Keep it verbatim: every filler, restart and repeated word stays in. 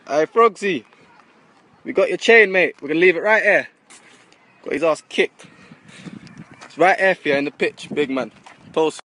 Hey Frogzy, we got your chain, mate. We're gonna leave it right here. Got his ass kicked. It's right here for you in the pitch, big man. Post.